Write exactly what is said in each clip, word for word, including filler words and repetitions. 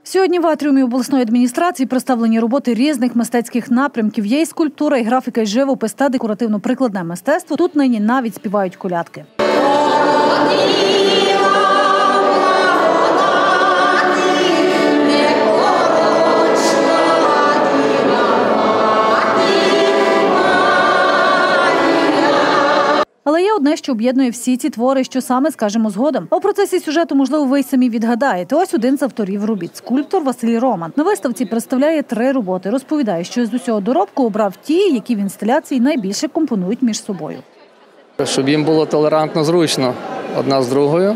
Сьогодні в атріумі обласної адміністрації представлені роботи різних мистецьких напрямків. Є і скульптура, і графіка, і живопис та декоративно-прикладне мистецтво. Тут нині навіть співають колядки. Але є одне, що об'єднує всі ці твори, що саме скажемо згодом. А у процесі сюжету, можливо, ви й самі відгадаєте. Ось один з авторів робіт – скульптор Василь Роман. На виставці представляє три роботи. Розповідає, що з усього доробку обрав ті, які в інсталяції найбільше компонують між собою. Щоб їм було толерантно, зручно одна з другою.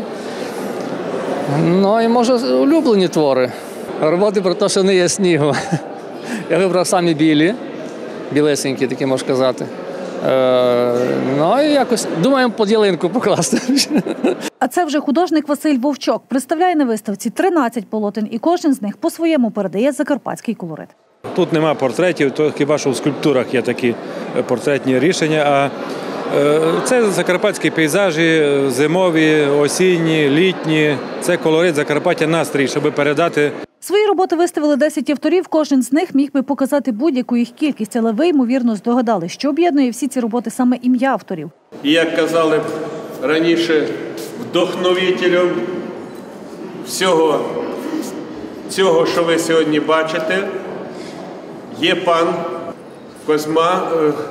Ну і, може, улюблені твори. Роботи про те, що не є снігу. Я вибрав самі білі, білесенькі, такі можна казати. Ну, і якось, думаємо, під ялинку покласти. А це вже художник Василь Вовчок. Представляє на виставці тринадцять полотен, і кожен з них по-своєму передає закарпатський колорит. Тут нема портретів, то хіба що в скульптурах є такі портретні рішення, а це закарпатські пейзажі, зимові, осінні, літні. Це колорит Закарпаття, настрій, щоб передати. Свої роботи виставили десять авторів, кожен з них міг би показати будь-яку їх кількість, але ви, ймовірно, здогадали, що об'єднує всі ці роботи саме ім'я авторів. І, як казали раніше, вдохновителем всього цього, що ви сьогодні бачите, є пан Козьма,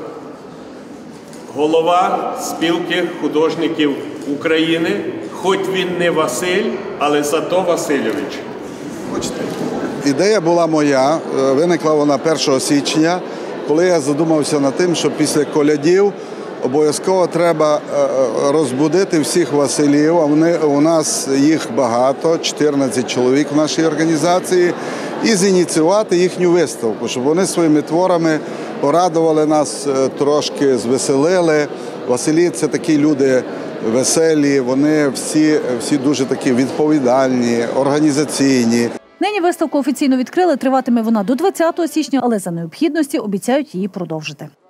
голова спілки художників України, хоч він не Василь, але зато Васильович. Ідея була моя, виникла вона першого січня, коли я задумався над тим, що після колядів обов'язково треба розбудити всіх Василів, а вони, у нас їх багато, чотирнадцять чоловік в нашій організації, і зініціювати їхню виставку, щоб вони своїми творами порадували нас, трошки звеселили. Василі – це такі люди веселі, вони всі, всі дуже такі відповідальні, організаційні. Нині виставку офіційно відкрили, триватиме вона до двадцятого січня, але за необхідності обіцяють її продовжити.